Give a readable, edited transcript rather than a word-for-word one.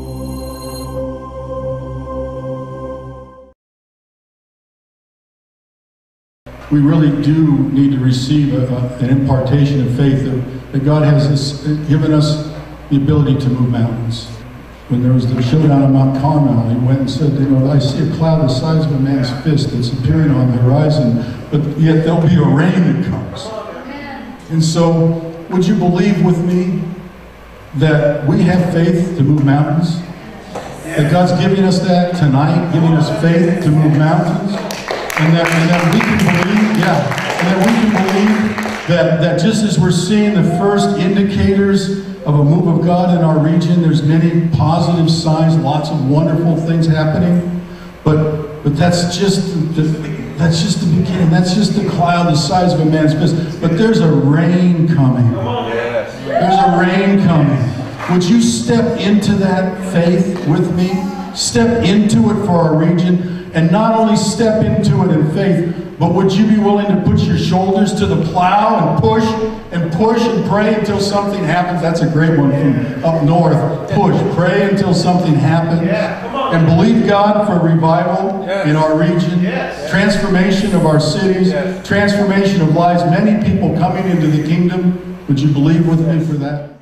We really do need to receive an impartation of faith that God has given us the ability to move mountains. When there was the showdown on Mount Carmel, he went and said, I see a cloud the size of a man's fist that's appearing on the horizon, but yet there'll be a rain that comes. And so, would you believe with me that we have faith to move mountains? That God's giving us that tonight, giving us faith to move mountains? And that we can believe, that just as we're seeing the first indicators of a move of God in our region, there's many positive signs, lots of wonderful things happening. But that's just the beginning. That's just the cloud the size of a man's fist. But there's a rain coming. There's a rain coming. Would you step into that faith with me? Step into it for our region. And not only step into it in faith, but would you be willing to put your shoulders to the plow and push and pray until something happens? That's a great one from up north. Push, pray until something happens. And believe God for revival in our region. Transformation of our cities. Transformation of lives. Many people coming into the kingdom. Would you believe with me for that?